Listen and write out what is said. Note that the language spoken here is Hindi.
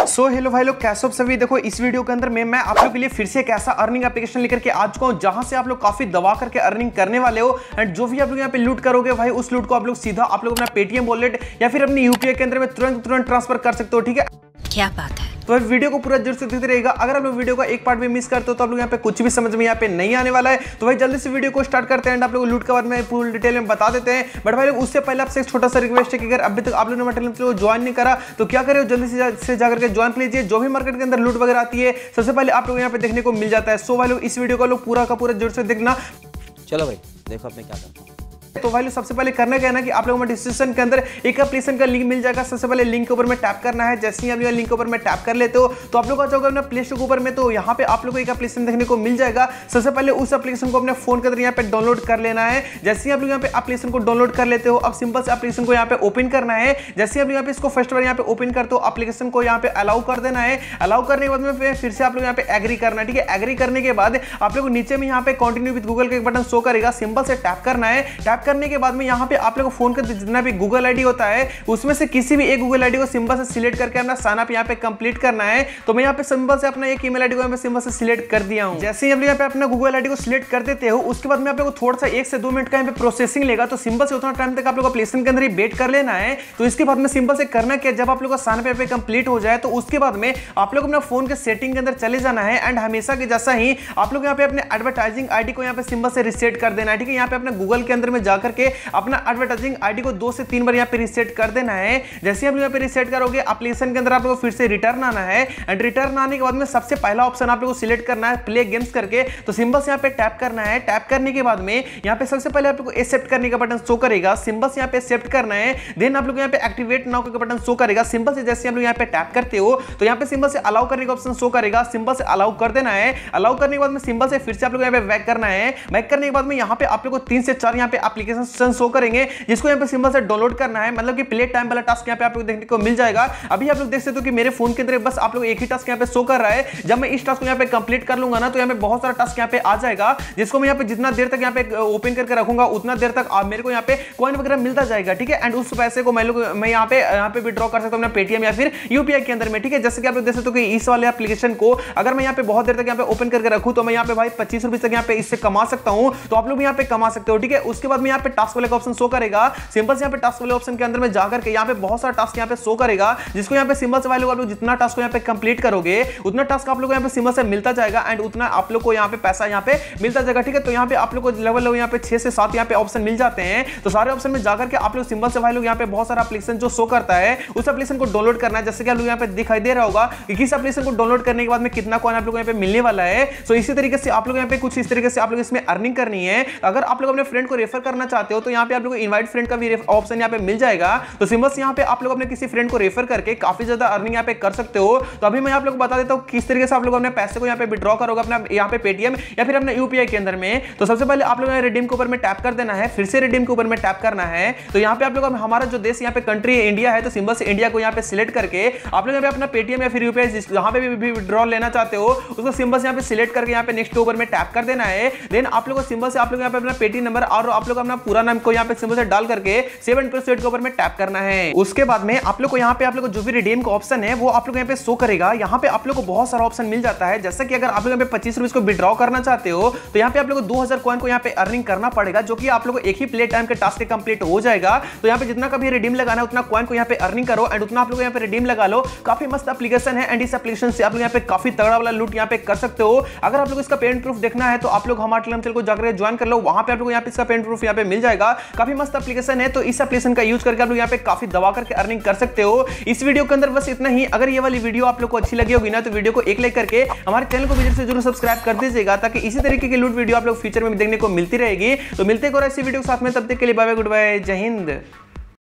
सो हेलो भाई लोग, कैसे हो सभी। देखो इस वीडियो के अंदर मैं आप लोगों के लिए फिर से एक ऐसा अर्निंग एप्लीकेशन लेकर के आ चुका हूं जहां से आप लोग काफी दबा करके अर्निंग करने वाले हो। एंड जो भी आप लोग यहां पे लूट करोगे भाई, उस लूट को आप लोग सीधा आप लोग अपना पेटीएम वॉलेट या फिर अपनी यूपीआई के अंदर में तुरंत ट्रांसफर कर सकते हो। ठीक है, क्या बात है। तो वीडियो को पूरा जरूर से देखते रहिएगा। अगर आप लोग वीडियो का एक पार्ट भी मिस करते हो तो आप लोग यहाँ पे कुछ भी समझ में यहाँ पे नहीं आने वाला है। तो भाई जल्दी से वीडियो को स्टार्ट करते हैं। आप लोग लूट के बारे में फुल डिटेल में बता देते हैं। बट भाई लोग उससे पहले आपसे एक छोटा सा रिक्वेस्ट है कि अगर अभी तक आप लोगों ने टेलीग्राम चैनल को ज्वाइन नहीं करा तो क्या करें, जल्दी से जाकर के ज्वाइन कर लीजिए। जो भी मार्केट के अंदर लूट वगैरह आती है सबसे पहले आप लोग यहाँ पे देखने को मिल जाता है। सो भाई लोग इस वीडियो को लोग पूरा का पूरा जरूर से देखना। चलो भाई देखो अब मैं क्या करता हूँ। तो भाई सबसे पहले करना क्या है ना कि आप लोगों को डिस्क्रिप्शन के अंदर एक एप्लीकेशन का लिंक मिल जाएगा। सबसे पहले लिंक के ऊपर में टैप करना है। जैसे ही आप लिंक के ऊपर में टैप कर लेते हो तो आप लोग आ जाओगे अपना प्ले स्टोर के ऊपर में। तो यहाँ पे आप लोग को एक एप्लीकेशन देखने को मिल जाएगा। सबसे पहले उस एप्लीकेशन को अपने फोन के अंदर यहाँ पे डाउनलोड कर लेना है। जैसे ही आप लोग यहाँ पे एप्लीकेशन को डाउनलोड कर लेते हो, अब सिंपल से एप्लीकेशन को यहाँ पे ओपन करना है। जैसे आप यहाँ पे इसको फर्स्ट बार यहाँ पे ओपन करते हो, एप्लीकेशन को यहाँ पे अलाउ कर देना है। अलाउ करने के बाद में फिर से आप लोग यहाँ पे एग्री करना है। ठीक है, एग्री करने के बाद आप लोग नीचे में यहाँ पे कंटिन्यू विद गूगल का एक बटन शो करेगा। सिंपल से टैप करना है। टैप करने के बाद में यहाँ पे आप लोग फोन का जितना भी गूगल आईडी होता है उसमें से किसी भी एक गूगल आईडी को सिंपल से सिलेक्ट करके अपना साइन अप यहाँ पे कंप्लीट करना है। तो मैं यहाँ पे सिंपल से अपना एक ईमेल आईडी को यहाँ पे सिंपल से सिलेक्ट कर दिया हूं। जैसे ही आप यहाँ पे अपना गूगल आईडी को सिलेक्ट कर देते हो, उसके बाद में आप लोग को थोड़ा सा 1 से 2 मिनट का यहाँ पे प्रोसेसिंग लेगा। तो सिंपल से उतना टाइम तक आप लोग एप्लीकेशन के अंदर ही वेट कर लेना है। तो इसके बाद में सिंपल से करना क्या, जब आप लोग का साइन अप कंप्लीट हो जाए तो उसके बाद में आप लोग अपना फोन के सेटिंग के अंदर चले जाना है। एंड हमेशा के जैसा ही आप लोग यहाँ पे अपने एडवर्टाइजिंग आईडी को यहाँ पे सिंपल से रिसेट कर देना है। ठीक है, यहाँ पे अपने गूगल के अंदर में जाकर के अपना एडवर्टाइजिंग आईडी को 2 से 3 बार यहाँ पे रिसेट कर देना है। जैसे आप यहाँ पे रिसेट करोगे, एप्लीकेशन के अंदर आप लोगों को फिर से रिटर्न आना है। एंड रिटर्न आने के बाद में सबसे पहला ऑप्शन आप लोगों को सिलेक्ट करना है प्ले गेम्स करके। तो सिंपल से यहाँ पे टैप करना है। टैप करने के बाद में यहाँ पे सबसे पहले आप लोगों को एक्सेप्ट करने का बटन शो करेगा। सिंपल से यहाँ पे एक्सेप्ट करना है। देन आप लोग यहाँ पे एक्टिवेट नाउ का बटन शो करेगा। सिंपल से जैसे आप लोग यहाँ पे टैप करते हो तो यहाँ पे सिंपल से अलाउ करने का ऑप्शन शो करेगा। सिंपल से अलाउ कर देना है। अलाउ करने के बाद में सिंपल से फिर से आप लोग यहाँ पे बैक करना है। बैक करने के बाद में यहाँ पे आप लोग को 3 से 4 यहाँ पे एप्लीकेशन शो करेंगे, जिसको यहाँ पे सिंपल से डाउनलोड करना है। मतलब कि प्ले टाइम वाला टास्क यहाँ पे आप लोग देखने को मिल जाएगा। अभी आप लोग देख सकते हो कि मेरे फोन के अंदर बस आप लोग एक ही टास्क यहाँ पे शो कर रहा है। जब मैं इस टास्क को यहाँ पे कंप्लीट कर लूंगा ना तो यहाँ पे बहुत सारा टास्क यहाँ पे आ जाएगा, जिसको मैं यहाँ पे जितना देर तक यहाँ पे ओपन करके रखूंगा उतना देर तक मेरे को यहाँ पे कॉइन वगैरह मिलता जाएगा। ठीक है, एंड उस पैसे को मैं यहाँ पे विड्रॉ कर सकता हूँ अपना पेटीएम या फिर यूपीआई के अंदर में। ठीक है, जैसे कि आप लोग देख सकते हो कि इस वाले एप्लीकेशन को अगर मैं यहाँ पे बहुत देर तक यहाँ पे ओपन करके रखूँ तो मैं यहाँ पे भाई 25 रुपए तक यहाँ पे इससे कमा सकता हूँ। तो आप लोग यहाँ पे कमा सकते हो। ठीक है, उसके बाद में यहाँ पे टास्क वाले का ऑप्शन शो करेगा। सिंपल से यहाँ पे टास्क वाले ऑप्शन के अंदर में जाकर के यहाँ पे बहुत सारा टास्क यहाँ पे शो करेगा, जिसको यहाँ पे सिंबल से आप लोग जितना टास्क को यहाँ पे कंप्लीट करोगे उतना टास्क आप लोग को यहाँ पे सिंबल से मिलता जाएगा। एंड उतना आप लोग को यहाँ पे पैसा यहाँ पे मिलता जाएगा। ठीक है, तो यहाँ पे आप लोग को लेवल यहाँ पे 6 से 7 यहाँ पे ऑप्शन मिल जाते हैं। तो सारे ऑप्शन में जाकर के आप लोग सिंबल से भाई लोग यहाँ पे बहुत सारा एप्लीकेशन जो शो करता है उस एप्लीकेशन को डाउनलोड करना है। जैसे कि आप लोग यहाँ पे दिखाई दे रहा होगा कि किस एप्लीकेशन को डाउनलोड करने के बाद में कितना कॉइन आप लोग यहाँ पे मिलने वाला है। तो इसी तरीके से आप लोग यहाँ पे कुछ इस तरीके से आप लोग इसमें अर्निंग करनी है। अगर आप लोग अपने फ्रेंड को रेफर करना चाहते हो तो यहाँ पे आप लोग को इनवाइट फ्रेंड का भी ऑप्शन यहाँ पे मिल जाएगा। तो सिंबल से यहाँ पे आप लोग अपने किसी फ्रेंड को रेफर करके काफी ज्यादा अर्निंग यहाँ पे कर सकते हो। तो अभी मैं आप लोग को बता देता हूँ किस तरीके से आप लोग अपने पैसे को यहाँ पे विड्रॉ करोगे अपना यहाँ पे पेटीएम या फिर अपने यूपीआई के अंदर में। तो सबसे पहले आप लोग रिडीम के ऊपर में टैप कर देना है, फिर से रिडीम के ऊपर में टैप करना है। तो यहाँ पे आप लोग हमारा जो देश यहाँ पे कंट्री इंडिया है, तो सिंबल से इंडिया को यहाँ पे सिलेक्ट करके आप लोग यहाँ पे अपना पेटीएम या फिर यूपीआई जहां पे भी विड्रॉ लेना चाहते हो उसको सिंबल से यहाँ पे सिलेक्ट करके यहाँ पे नेक्स्ट के ऊपर में टैप कर देना है। देन आप लोग को सिंबल से आप लोग यहाँ पे अपना पेटीएम नंबर और आप लोग अपना पूरा नाम को यहाँ पे सिंबल से डाल करके सेव एंड प्रोसीड के ऊपर में टैप करना है। उसके बाद में आप लोग को यहाँ पे आप लोग को जो भी रिडीम का ऑप्शन है वो आप लोग यहाँ पे शो करेगा। यहाँ पे आप लोग को बहुत सारा ऑप्शन मिल जाता है। जैसे कि अगर आप लोग यहाँ पे 25 रुपए को विड्रॉ करना चाहते हो तो यहाँ पे आप लोग को 2000 कॉइन को यहाँ पे अर्निंग करना पड़ेगा, जो कि आप लोग को एक ही प्ले टाइम के टास्क कंप्लीट हो जाएगा। तो यहाँ पे जितना कभी रिडीम लगाना है उतना कॉइन को यहाँ पे अर्निंग करो एंड उतना आप लोग यहाँ पे रिडीम लगा लो। काफी मस्त एप्लीकेशन है एंड इस एप्लीकेशन से आप लोग यहाँ पे काफी तगड़ा वाला लूट यहाँ पे कर सकते हो। अगर आप लोग इसका पेमेंट प्रूफ देखना है तो आप लोग हमारे टेलीग्राम चैनल को जाकर ज्वाइन कर लो, वहां पे आप लोग यहाँ पे इसका पेमेंट प्रूफ यहाँ पे मिल जाएगा। काफी मस्त एप्लीकेशन है, तो इस एप्लीकेशन का यूज करके आप लोग यहाँ पे काफी दबा करके अर्निंग कर सकते हो। इस वीडियो के अंदर बस इतना ही। अगर ये वाली वीडियो आप लोग को अच्छी लगी होगी ना तो वीडियो को एक लाइक करके हमारे चैनल को भी जरूर सब्सक्राइब कर दीजिएगा, ताकि इसी तरीके की लूट वीडियो आप लोग फ्यूचर में देखने को मिलती रहेगी। तो मिलते हैं ऐसी वीडियो के साथ में, तब तक के लिए बाय बाय, गुड बाय, जय हिंद।